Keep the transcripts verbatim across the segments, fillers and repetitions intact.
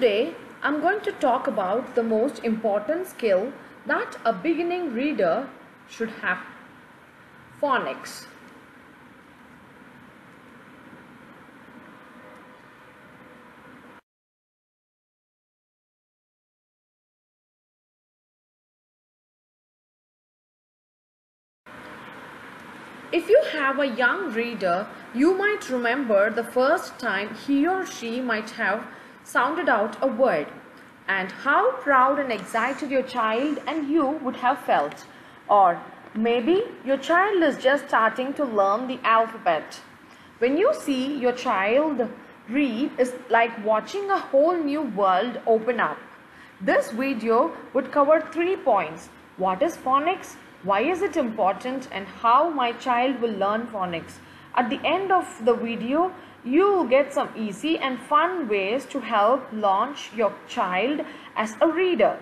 Today, I'm going to talk about the most important skill that a beginning reader should have: phonics. If you have a young reader, you might remember the first time he or she might have sounded out a word, and how proud and excited your child and you would have felt. Or maybe your child is just starting to learn the alphabet. When you see your child read, is like watching a whole new world open up. This video would cover three points: what is phonics, why is it important, and how my child will learn phonics. At the end of the video, you will get some easy and fun ways to help launch your child as a reader.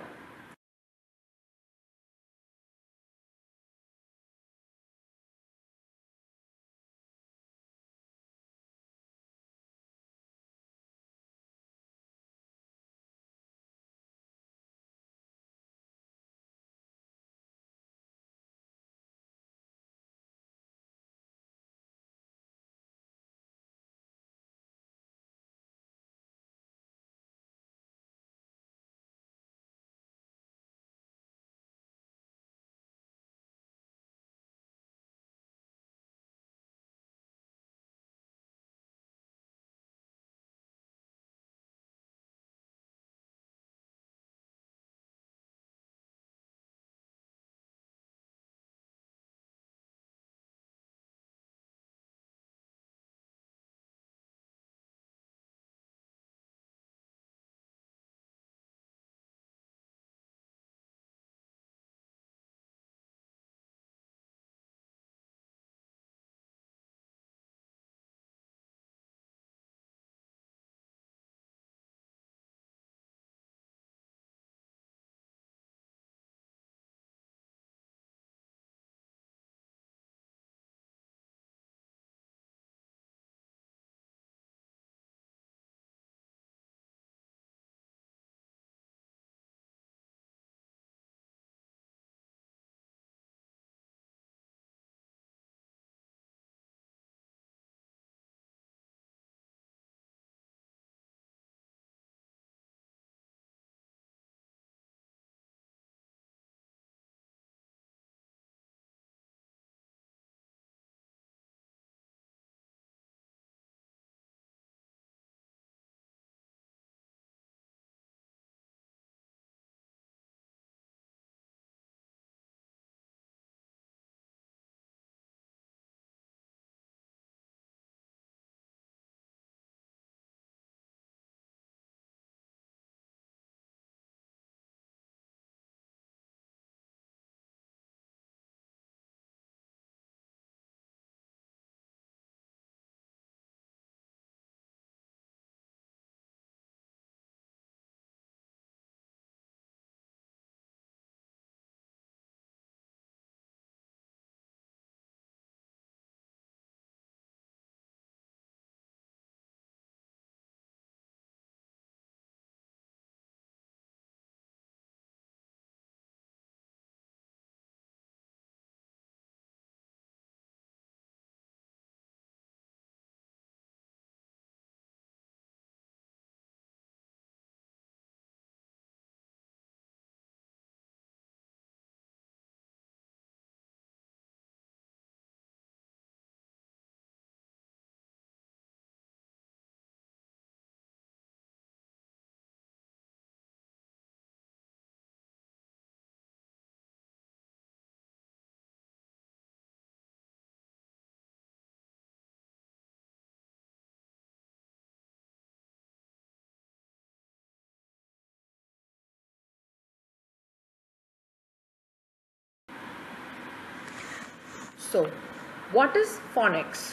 So, what is phonics?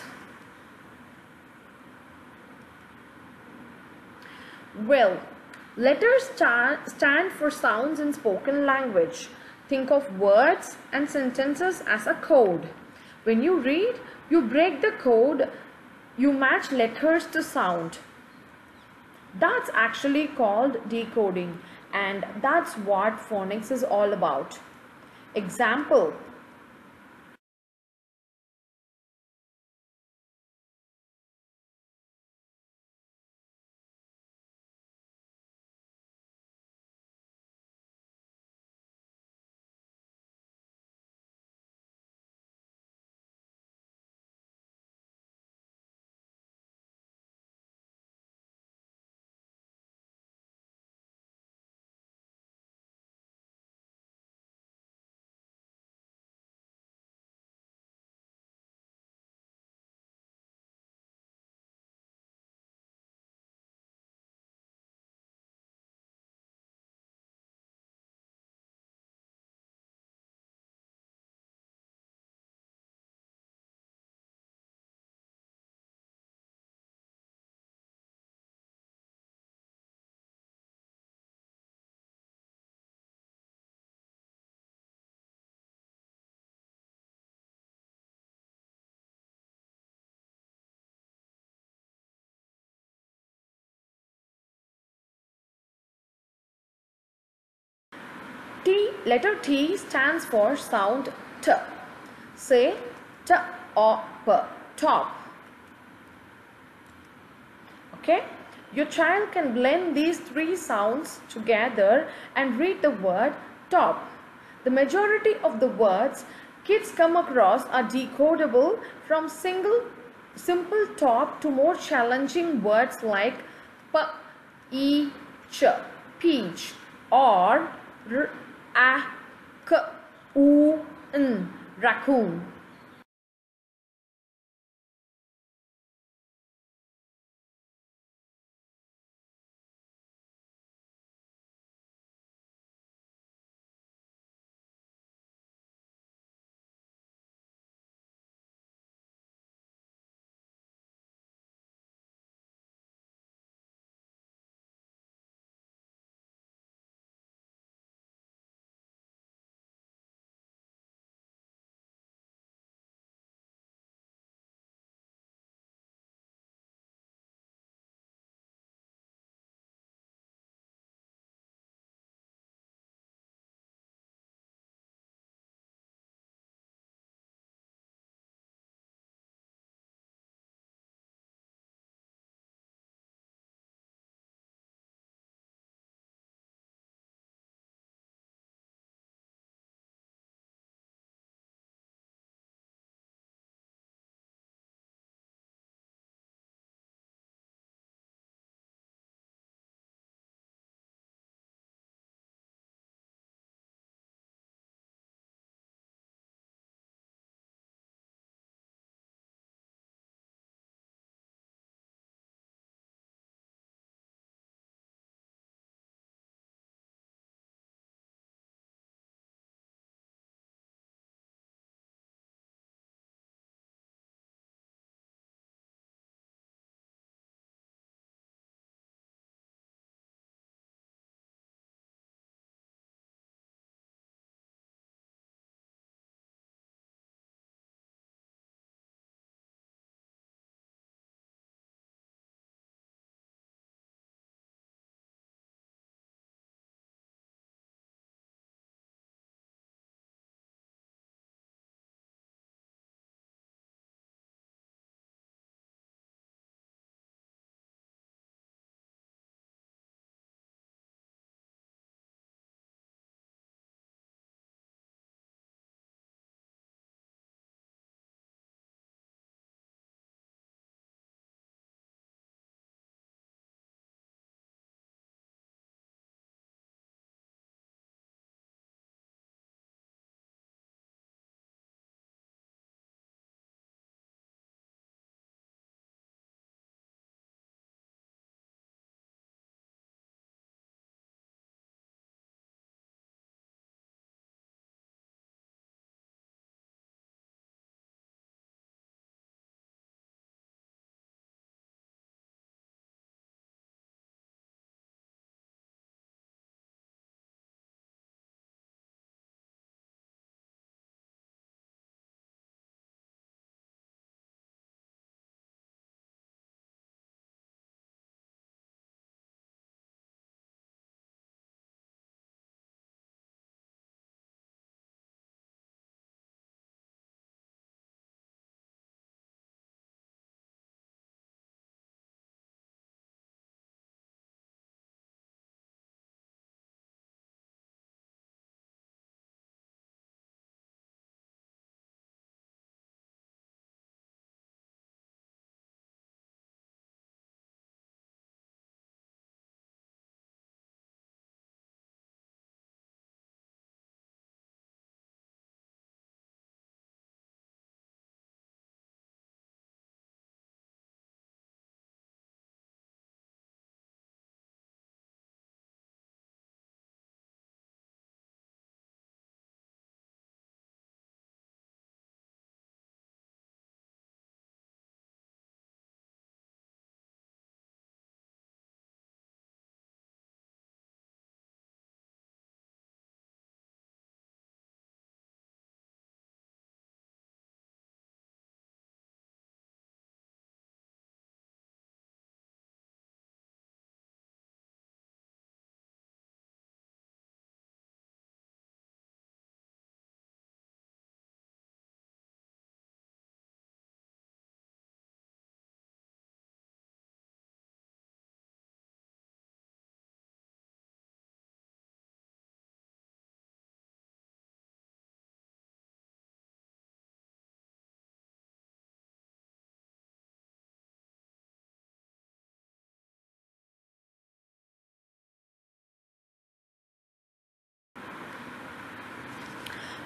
Well, letters stand for sounds in spoken language. Think of words and sentences as a code. When you read, you break the code, you match letters to sound. That's actually called decoding, and that's what phonics is all about. Example: T, letter T stands for sound T. Say T or P, top. Okay? Your child can blend these three sounds together and read the word top. The majority of the words kids come across are decodable from single simple top to more challenging words like p, e, ch, peach, or r, a, k, u, n, raccoon.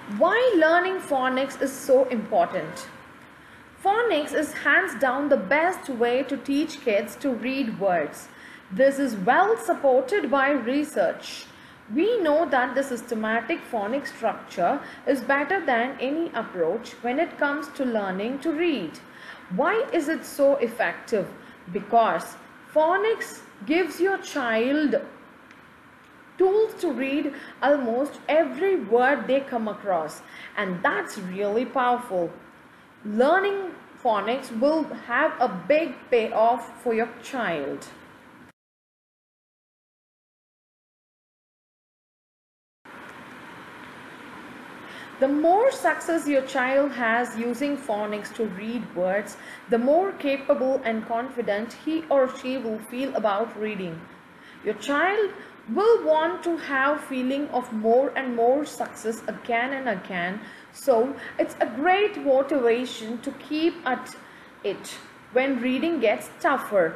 Why learning phonics is so important? Phonics is hands down the best way to teach kids to read words. This is well supported by research. We know that the systematic phonics structure is better than any approach when it comes to learning to read. Why is it so effective? Because phonics gives your child tools to read almost every word they come across, and that's really powerful. Learning phonics will have a big payoff for your child. The more success your child has using phonics to read words, the more capable and confident he or she will feel about reading. Your child will want to have feeling of more and more success again and again, so it's a great motivation to keep at it when reading gets tougher.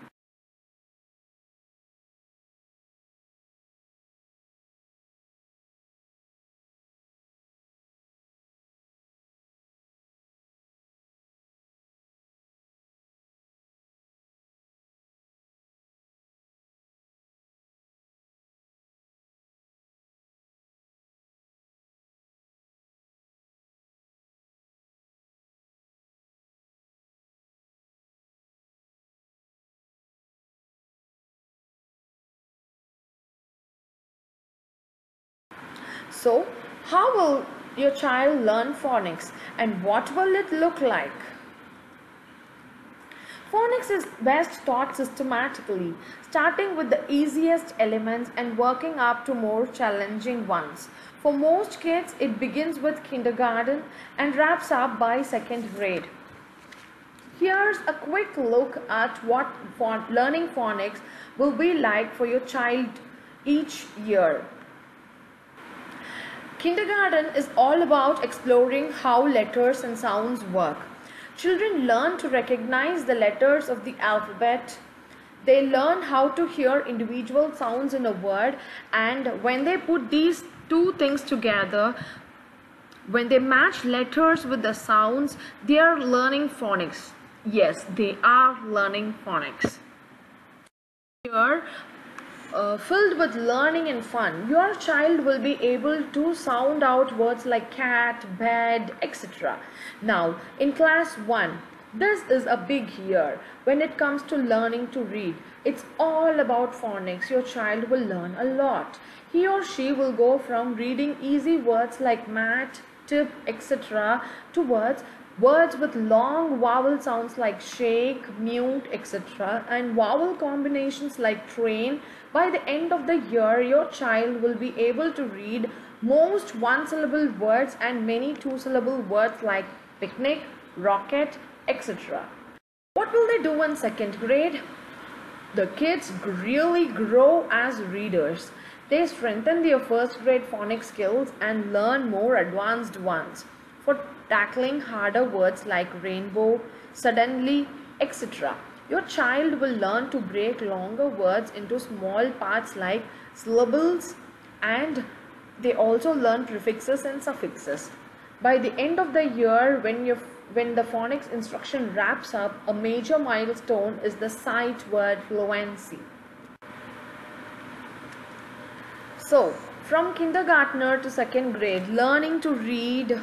So, how will your child learn phonics and what will it look like? Phonics is best taught systematically, starting with the easiest elements and working up to more challenging ones. For most kids, it begins with kindergarten and wraps up by second grade. Here's a quick look at what phon- learning phonics will be like for your child each year. Kindergarten is all about exploring how letters and sounds work. Children learn to recognize the letters of the alphabet. They learn how to hear individual sounds in a word, and when they put these two things together, when they match letters with the sounds, they are learning phonics. Yes, they are learning phonics. Here, uh, filled with learning and fun, your child will be able to sound out words like cat, bed, et cetera. Now, in class one, this is a big year when it comes to learning to read. It's all about phonics. Your child will learn a lot. He or she will go from reading easy words like mat, tip, et cetera towards words with long vowel sounds like shake, mute, et cetera and vowel combinations like train. By the end of the year, your child will be able to read most one-syllable words and many two-syllable words like picnic, rocket, et cetera. What will they do in second grade? The kids really grow as readers. They strengthen their first grade phonics skills and learn more advanced ones for tackling harder words like rainbow, suddenly, et cetera. Your child will learn to break longer words into small parts like syllables, and they also learn prefixes and suffixes. By the end of the year, when you when the phonics instruction wraps up, a major milestone is the sight word fluency. So, from kindergartner to second grade, learning to read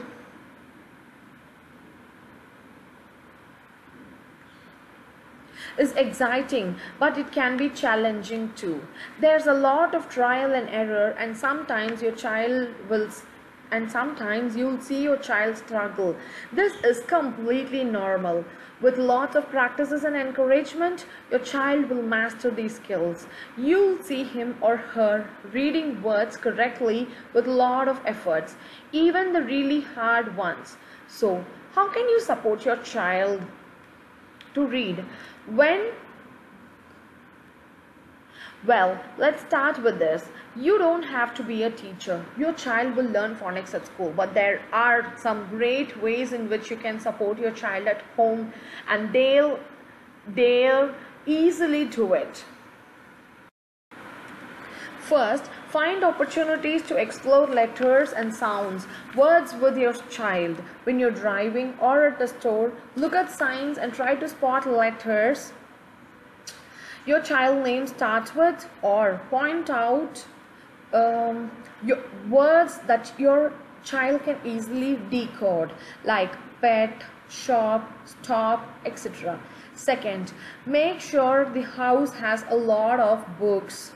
is exciting, but it can be challenging too. There's a lot of trial and error, and sometimes your child will and sometimes you'll see your child struggle. This is completely normal. With lots of practices and encouragement, your child will master these skills. You'll see him or her reading words correctly with a lot of efforts, even the really hard ones. So, how can you support your child to read? When Well, let's start with this. You don't have to be a teacher. Your child will learn phonics at school, but there are some great ways in which you can support your child at home, and they'll they'll easily do it. First, Find opportunities to explore letters and sounds, words with your child. When you're driving or at the store, look at signs and try to spot letters your child name starts with, or point out um, your words that your child can easily decode, like pet, shop, stop, etc. Second, make sure the house has a lot of books,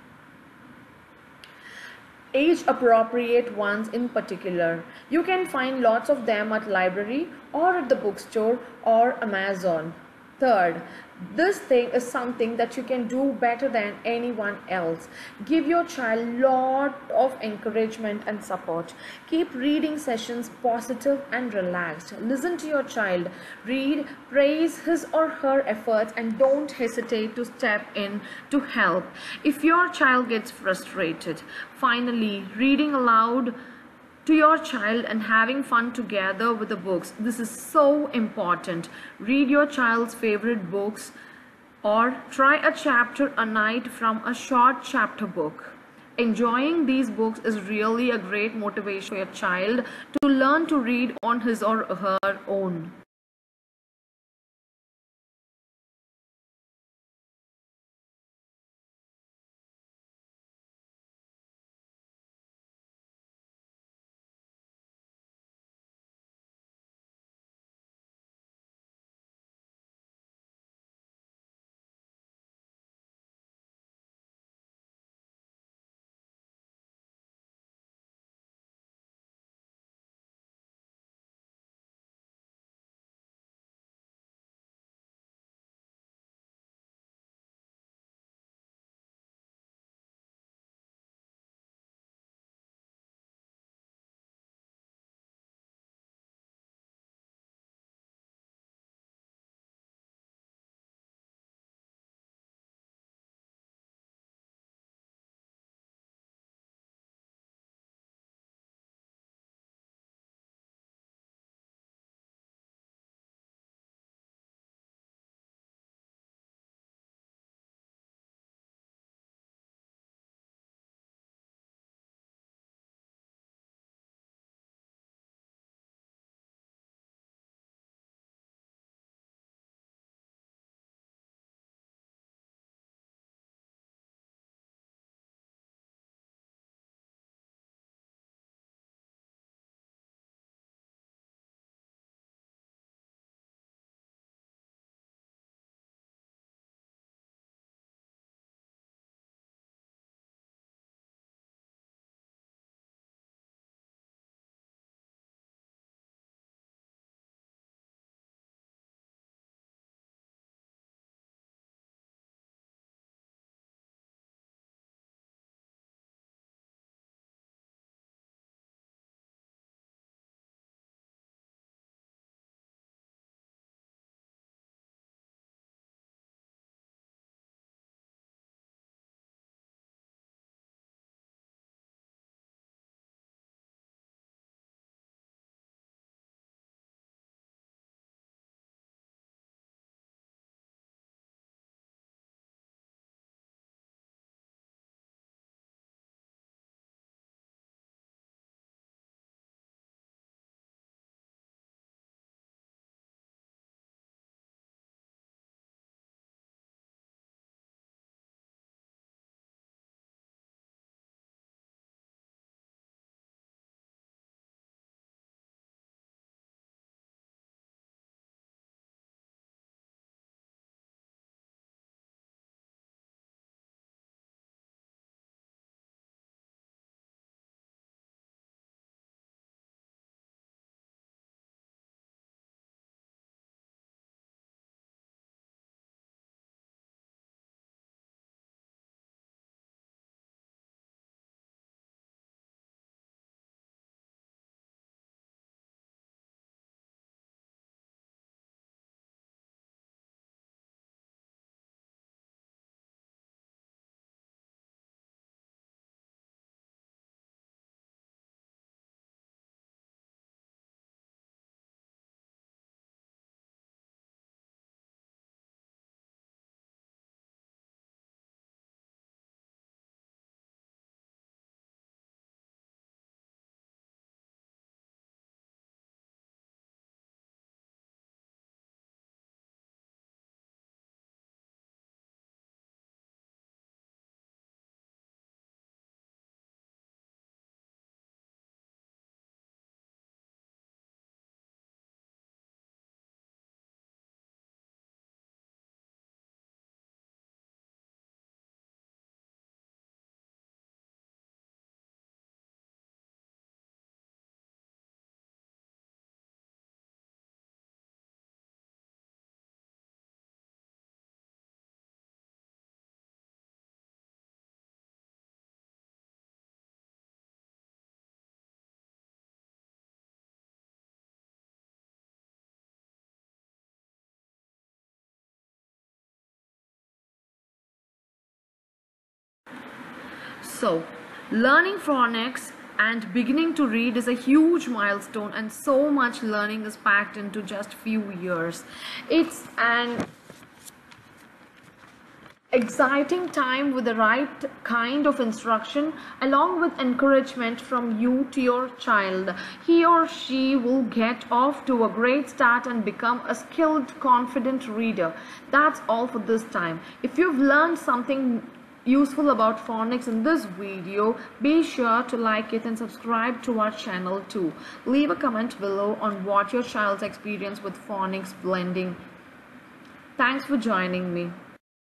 age appropriate ones in particular. You can find lots of them at library or at the bookstore or Amazon. Third, this thing is something that you can do better than anyone else. Give your child lot of encouragement and support. Keep reading sessions positive and relaxed. Listen to your child. Read, praise his or her efforts, and don't hesitate to step in to help if your child gets frustrated. Finally, reading aloud to your child and having fun together with the books. This is so important. Read your child's favorite books or try a chapter a night from a short chapter book. Enjoying these books is really a great motivation for your child to learn to read on his or her own. So, learning phonics and beginning to read is a huge milestone, and so much learning is packed into just few years. It's an exciting time with the right kind of instruction along with encouragement from you to your child. He or she will get off to a great start and become a skilled, confident reader. That's all for this time. If you've learned something useful about phonics in this video, be sure to like it and subscribe to our channel too. Leave a comment below on what your child's experience with phonics blending. Thanks for joining me.